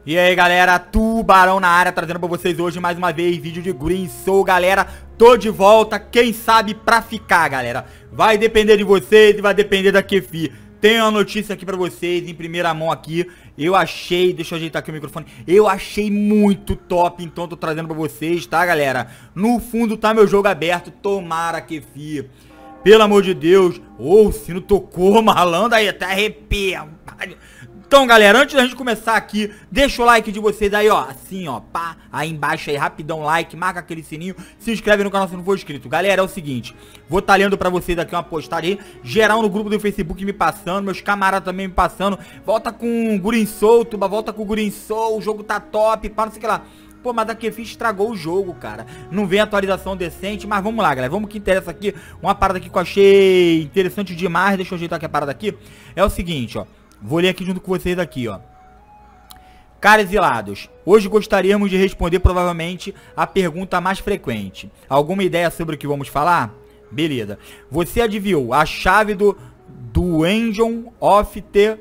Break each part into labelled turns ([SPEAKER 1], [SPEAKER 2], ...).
[SPEAKER 1] E aí galera, Tubarão na área, trazendo pra vocês hoje mais uma vez vídeo de Green Soul, galera. Tô de volta, quem sabe pra ficar, galera. Vai depender de vocês e vai depender da Kefi. Tenho uma notícia aqui pra vocês, em primeira mão aqui. Eu achei, deixa eu ajeitar aqui o microfone. Eu achei muito top, então tô trazendo pra vocês, tá galera? No fundo tá meu jogo aberto, tomara Kefi. Pelo amor de Deus. O sino tocou, malandro, aí até arrepia. Então, galera, antes da gente começar aqui, deixa o like de vocês aí, ó, assim, ó, pá, aí embaixo aí, rapidão, like, marca aquele sininho, se inscreve no canal se não for inscrito. Galera, é o seguinte, vou estar lendo pra vocês aqui uma postagem aí, geral no grupo do Facebook me passando, meus camaradas também me passando, volta com o Green Soul, Tuba, volta com o Green Soul, o jogo tá top, pá, não sei o que lá. Pô, mas a Kefi estragou o jogo, cara. Não vem atualização decente, mas vamos lá, galera. Vamos que interessa aqui. Uma parada aqui que eu achei interessante demais. Deixa eu ajeitar aqui a parada aqui. É o seguinte, ó. Vou ler aqui junto com vocês aqui, ó. Caros ilados, hoje gostaríamos de responder provavelmente a pergunta mais frequente. Alguma ideia sobre o que vamos falar? Beleza. Você adivinhou a chave do Engine of the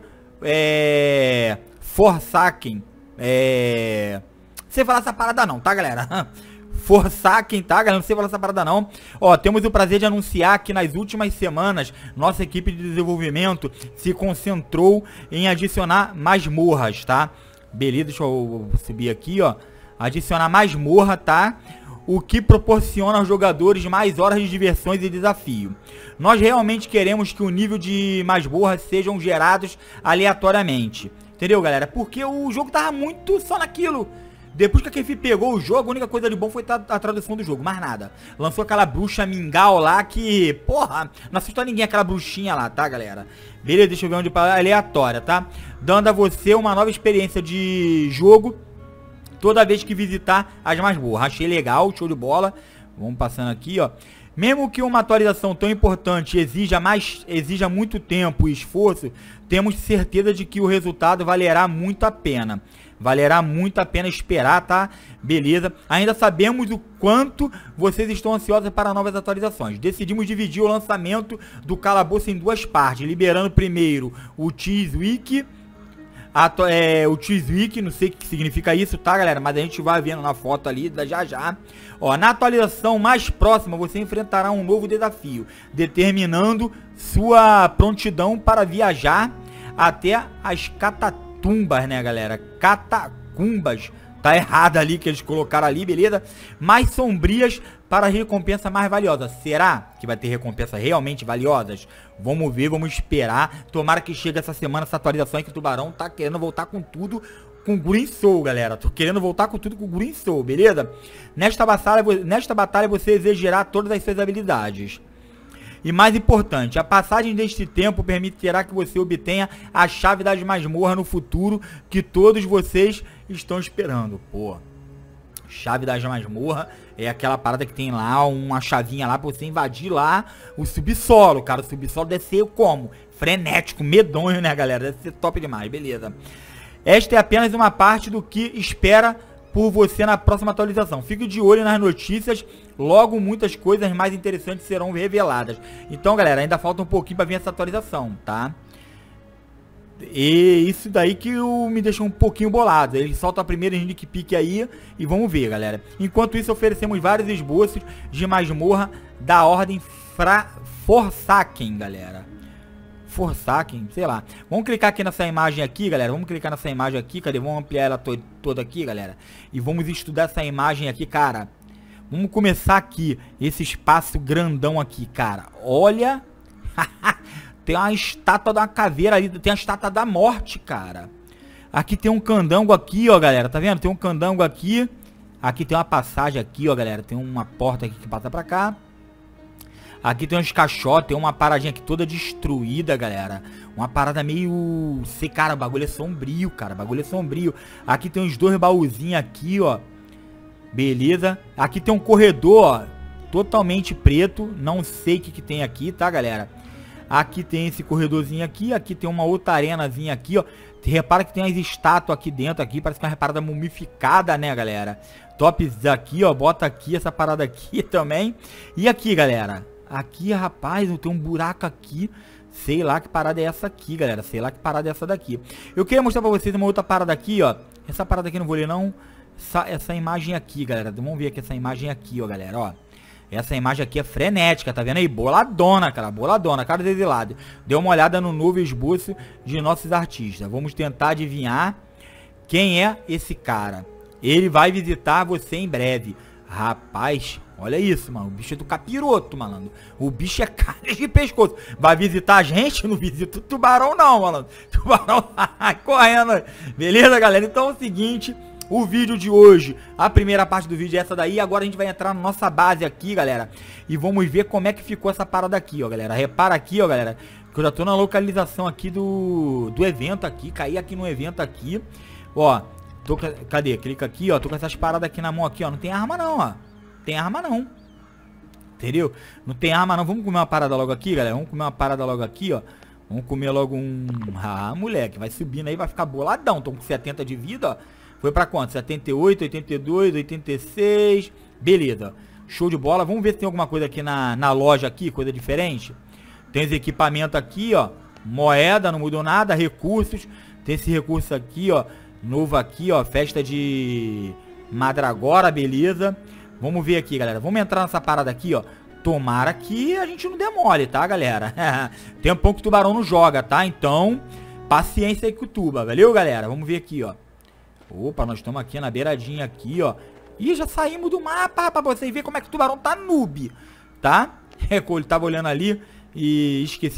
[SPEAKER 1] Forsaken. Não sei falar essa parada não, tá, galera? Forsaken, tá, galera? Não sei falar essa parada não. Ó, temos o prazer de anunciar que nas últimas semanas nossa equipe de desenvolvimento se concentrou em adicionar masmorras, tá? Beleza, deixa eu subir aqui, ó. Adicionar masmorra, tá? O que proporciona aos jogadores mais horas de diversões e desafio. Nós realmente queremos que o nível de masmorras sejam gerados aleatoriamente. Entendeu, galera? Porque o jogo tava muito só naquilo. Depois que a Kefi pegou o jogo, a única coisa de bom foi a tradução do jogo, mais nada. Lançou aquela bruxa mingau lá que, porra, não assustou ninguém aquela bruxinha lá, tá, galera? Beleza, deixa eu ver onde para aleatória, tá? Dando a você uma nova experiência de jogo toda vez que visitar as masmorras. Achei legal, show de bola. Vamos passando aqui, ó. Mesmo que uma atualização tão importante exija muito tempo e esforço, temos certeza de que o resultado valerá muito a pena. Valerá muito a pena esperar, tá? Beleza. Ainda sabemos o quanto vocês estão ansiosos para novas atualizações. Decidimos dividir o lançamento do calabouço em duas partes, liberando primeiro o Cheese Week. O Cheese Week, não sei o que significa isso, tá, galera? Mas a gente vai vendo na foto ali, já já. Ó, na atualização mais próxima, você enfrentará um novo desafio, determinando sua prontidão para viajar até as catacumbas, né, galera? Catacumbas. Tá errado ali que eles colocaram ali, beleza? Mais sombrias para recompensa mais valiosa. Será que vai ter recompensas realmente valiosas? Vamos ver, vamos esperar. Tomara que chegue essa semana essa atualização aí que o Tubarão tá querendo voltar com tudo com Green Soul, galera. Tô querendo voltar com tudo com Green Soul, beleza? Nesta batalha você exigirá todas as suas habilidades. E mais importante, a passagem deste tempo permitirá que você obtenha a chave das masmorras no futuro que todos vocês estão esperando. Pô, chave das masmorras é aquela parada que tem lá uma chavinha lá pra você invadir lá o subsolo, cara. O subsolo deve ser como? Frenético, medonho, né, galera? Deve ser top demais, beleza. Esta é apenas uma parte do que espera por você na próxima atualização. Fique de olho nas notícias, logo muitas coisas mais interessantes serão reveladas. Então, galera, ainda falta um pouquinho para vir essa atualização, tá? E isso daí que me deixou um pouquinho bolado. Ele solta a primeira sneak peek aí e vamos ver, galera. Enquanto isso, oferecemos vários esboços de masmorra da ordem Forsaken, galera. Forsaken, sei lá. Vamos clicar aqui nessa imagem aqui, galera. Vamos clicar nessa imagem aqui, cadê? Vamos ampliar ela toda aqui, galera. E vamos estudar essa imagem aqui, cara. Vamos começar aqui, esse espaço grandão aqui, cara. Olha, tem uma estátua da caveira ali, tem a estátua da morte, cara. Aqui tem um candango aqui, ó, galera. Tá vendo? Tem um candango aqui. Aqui tem uma passagem aqui, ó, galera. Tem uma porta aqui que passa pra cá. Aqui tem uns caixotes, tem uma paradinha aqui toda destruída, galera. Uma parada meio... sei, cara, o bagulho é sombrio, cara. O bagulho é sombrio. Aqui tem uns dois baúzinhos aqui, ó. Beleza. Aqui tem um corredor, ó. Totalmente preto. Não sei o que tem aqui, tá, galera? Aqui tem esse corredorzinho aqui. Aqui tem uma outra arenazinha aqui, ó. Repara que tem as estátuas aqui dentro, aqui. Parece que é uma parada mumificada, né, galera? Tops aqui, ó. Bota aqui essa parada aqui também. E aqui, galera... aqui, rapaz, tem um buraco aqui. Sei lá que parada é essa aqui, galera. Sei lá que parada é essa daqui. Eu queria mostrar pra vocês uma outra parada aqui, ó. Essa parada aqui eu não vou ler, não. Essa imagem aqui, galera. Vamos ver aqui essa imagem aqui, ó, galera, ó. Essa imagem aqui é frenética, tá vendo aí? Boladona, cara, boladona, cara desilado. Dê uma olhada no novo esboço de nossos artistas. Vamos tentar adivinhar quem é esse cara. Ele vai visitar você em breve. Rapaz, olha isso, mano. O bicho é do capiroto, malandro. O bicho é carne de pescoço. Vai visitar a gente? Não visita o tubarão, não, malandro. Tubarão sai correndo. Beleza, galera? Então é o seguinte... O vídeo de hoje, a primeira parte do vídeo é essa daí. Agora a gente vai entrar na nossa base aqui, galera. E vamos ver como é que ficou essa parada aqui, ó, galera. Repara aqui, ó, galera, que eu já tô na localização aqui do evento aqui. Caí aqui no evento aqui. Ó, cadê? Clica aqui, ó. Tô com essas paradas aqui na mão aqui, ó. Não tem arma não, ó. Tem arma não. Entendeu? Não tem arma não. Vamos comer uma parada logo aqui, galera. Vamos comer uma parada logo aqui, ó. Vamos comer logo um... Ah, moleque. Vai subindo aí, vai ficar boladão. Tô com 70 de vida, ó. Foi pra quanto? 78, 82, 86. Beleza. Show de bola. Vamos ver se tem alguma coisa aqui na loja aqui, coisa diferente. Tem os equipamentos aqui, ó. Moeda, não mudou nada. Recursos. Tem esse recurso aqui, ó. Novo aqui, ó. Festa de Madragora, beleza. Vamos ver aqui, galera. Vamos entrar nessa parada aqui, ó. Tomara que a gente não demole, tá, galera? Tem um pouco que o tubarão não joga, tá? Então, paciência aí com o tuba. Valeu, galera? Vamos ver aqui, ó. Opa, nós estamos aqui na beiradinha aqui, ó. Ih, já saímos do mapa pra vocês verem como é que o tubarão tá noob, tá? Ele tava olhando ali e esqueci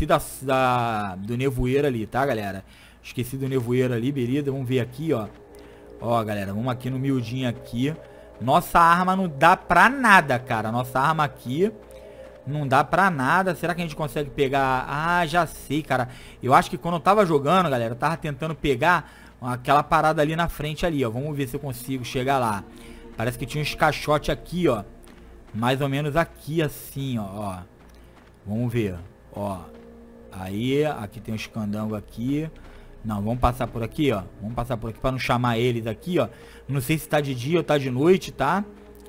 [SPEAKER 1] do nevoeiro ali, tá, galera? Esqueci do nevoeiro ali, beleza? Vamos ver aqui, ó. Ó, galera, vamos aqui no miudinho aqui. Nossa arma não dá pra nada, cara. Nossa arma aqui não dá pra nada. Será que a gente consegue pegar? Ah, já sei, cara. Eu acho que quando eu tava jogando, galera, eu tava tentando pegar... aquela parada ali na frente ali, ó. Vamos ver se eu consigo chegar lá. Parece que tinha uns caixotes aqui, ó. Mais ou menos aqui, assim, ó. Vamos ver, ó. Aí, aqui tem uns candangos aqui. Não, vamos passar por aqui, ó. Vamos passar por aqui pra não chamar eles aqui, ó. Não sei se tá de dia ou tá de noite, tá?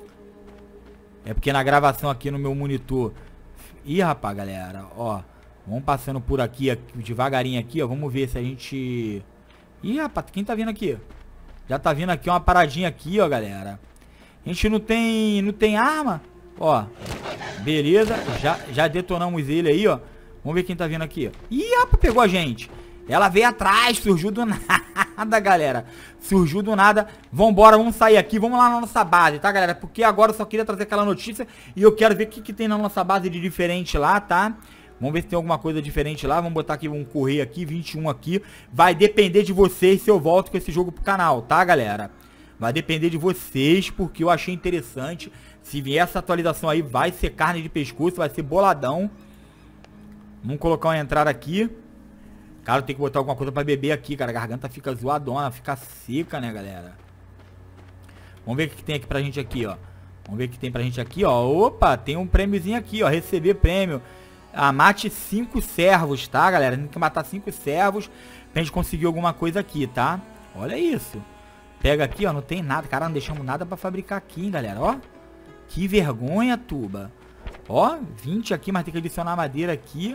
[SPEAKER 1] É porque na gravação aqui no meu monitor... Ih, rapaz, galera, ó. Vamos passando por aqui, devagarinho aqui, ó. Vamos ver se a gente... Ih, rapaz, quem tá vindo aqui? Já tá vindo aqui uma paradinha aqui, ó, galera. A gente não tem arma. Ó, beleza. Já detonamos ele aí, ó. Vamos ver quem tá vindo aqui. Ih, rapaz, pegou a gente. Ela veio atrás, surgiu do nada, galera. Surgiu do nada. Vambora, vamos sair aqui. Vamos lá na nossa base, tá, galera? Porque agora eu só queria trazer aquela notícia. E eu quero ver o que tem na nossa base de diferente lá, tá? Vamos ver se tem alguma coisa diferente lá. Vamos botar aqui um correio aqui, 21 aqui. Vai depender de vocês se eu volto com esse jogo pro canal, tá, galera? Vai depender de vocês, porque eu achei interessante. Se vier essa atualização aí, vai ser carne de pescoço, vai ser boladão. Vamos colocar uma entrada aqui. Cara, tem que botar alguma coisa pra beber aqui, cara. A garganta fica zoadona, fica seca, né, galera? Vamos ver o que tem aqui pra gente aqui, ó. Vamos ver o que tem pra gente aqui, ó. Opa, tem um prêmiozinho aqui, ó. Receber prêmio. Ah, mate 5 servos, tá, galera? Tem que matar 5 servos pra gente conseguir alguma coisa aqui, tá? Olha isso. Pega aqui, ó, não tem nada. Cara, não deixamos nada pra fabricar aqui, hein, galera, ó. Que vergonha, tuba. Ó, 20 aqui, mas tem que adicionar madeira aqui.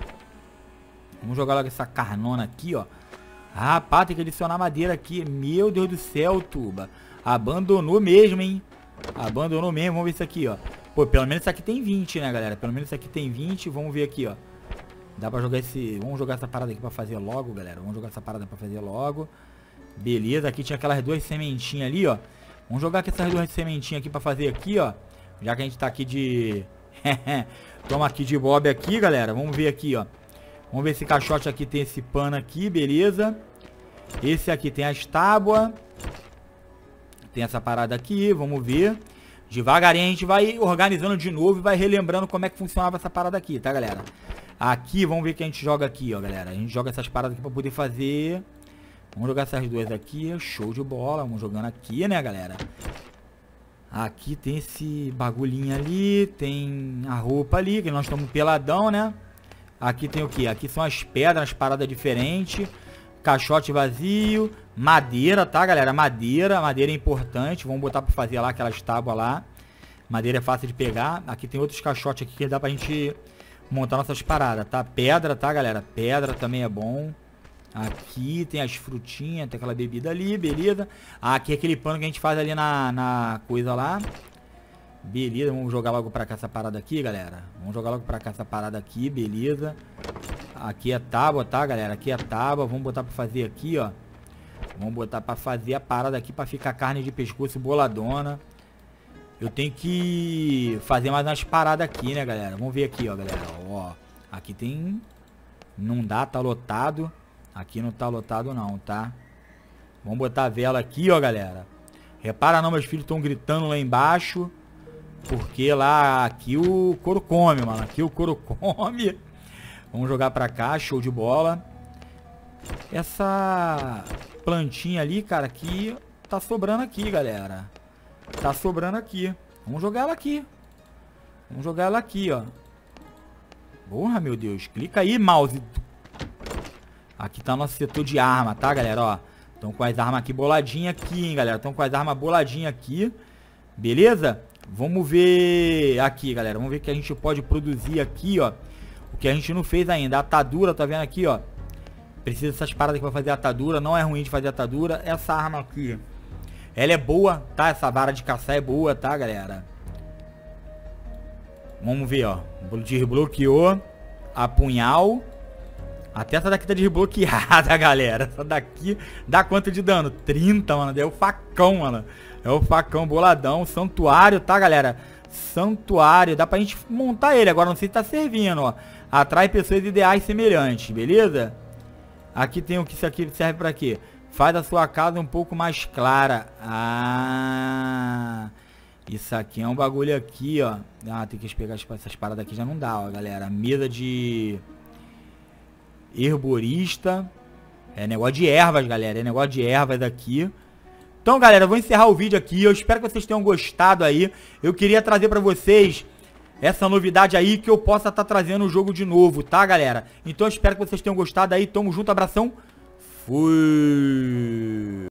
[SPEAKER 1] Vamos jogar logo essa carnona aqui, ó. Rapaz, tem que adicionar madeira aqui. Meu Deus do céu, tuba. Abandonou mesmo, hein. Abandonou mesmo. Vamos ver isso aqui, ó. Pô, pelo menos isso aqui tem 20, né, galera? Pelo menos isso aqui tem 20. Vamos ver aqui, ó. Dá pra jogar esse... Vamos jogar essa parada aqui pra fazer logo, galera. Vamos jogar essa parada pra fazer logo. Beleza. Aqui tinha aquelas 2 sementinhas ali, ó. Vamos jogar aqui essas 2 sementinhas aqui pra fazer aqui, ó. Já que a gente tá aqui de... Toma aqui de bob aqui, galera. Vamos ver aqui, ó. Vamos ver esse caixote aqui tem esse pano aqui, beleza. Esse aqui tem as tábuas. Tem essa parada aqui, vamos ver. Devagarinho a gente vai organizando de novo e vai relembrando como é que funcionava essa parada aqui, tá, galera? Aqui, vamos ver o que a gente joga aqui, ó, galera. A gente joga essas paradas aqui pra poder fazer... Vamos jogar essas 2 aqui, show de bola. Vamos jogando aqui, né, galera? Aqui tem esse bagulhinho ali, tem a roupa ali, que nós estamos peladão, né? Aqui tem o que? Aqui são as pedras, as paradas diferentes. Caixote vazio. Madeira, tá, galera? Madeira é importante. Vamos botar pra fazer lá aquelas tábuas lá. Madeira é fácil de pegar. Aqui tem outros caixotes aqui que dá pra gente montar nossas paradas, tá? Pedra, tá, galera? Pedra também é bom. Aqui tem as frutinhas, tem aquela bebida ali, beleza. Aqui é aquele pano que a gente faz ali na coisa lá. Beleza, vamos jogar logo pra cá essa parada aqui, galera. Vamos jogar logo pra cá essa parada aqui, beleza. Aqui é tábua, tá, galera? Aqui é tábua, vamos botar pra fazer aqui, ó. Vamos botar pra fazer a parada aqui pra ficar carne de pescoço boladona. Eu tenho que fazer mais umas paradas aqui, né, galera? Vamos ver aqui, ó, galera. Ó, aqui tem... Não dá, tá lotado. Aqui não tá lotado não, tá? Vamos botar a vela aqui, ó, galera. Repara não, meus filhos estão gritando lá embaixo. Porque lá, aqui o couro come, mano. Aqui o couro come. Vamos jogar pra cá, show de bola. Essa plantinha ali, cara, aqui tá sobrando aqui, galera. Tá sobrando aqui. Vamos jogar ela aqui. Vamos jogar ela aqui, ó. Porra, meu Deus. Clica aí, mouse. Aqui tá o nosso setor de arma, tá, galera? Ó, estão com as armas aqui boladinhas aqui, hein, galera? Estão com as armas boladinhas aqui. Beleza? Vamos ver aqui, galera. Vamos ver o que a gente pode produzir aqui, ó. O que a gente não fez ainda. A atadura, tá vendo aqui, ó? Precisa dessas paradas aqui pra fazer atadura. Não é ruim de fazer atadura. Essa arma aqui, ela é boa, tá? Essa vara de caçar é boa, tá, galera? Vamos ver, ó. Desbloqueou. A punhal. Até essa daqui tá desbloqueada, galera. Essa daqui dá quanto de dano? 30, mano. É o facão, mano. É o facão boladão. Santuário, tá, galera? Santuário. Dá pra gente montar ele. Agora não sei se tá servindo, ó. Atrai pessoas ideais semelhantes, beleza? Aqui tem o que isso aqui serve pra quê? Faz a sua casa um pouco mais clara. Ah... Isso aqui é um bagulho aqui, ó. Ah, tem que pegar essas paradas aqui. Já não dá, ó, galera. Mesa de... herborista. É negócio de ervas, galera. É negócio de ervas aqui. Então, galera, eu vou encerrar o vídeo aqui. Eu espero que vocês tenham gostado aí. Eu queria trazer pra vocês essa novidade aí, que eu possa estar trazendo o jogo de novo, tá, galera? Então eu espero que vocês tenham gostado aí. Tamo junto, abração. Fui!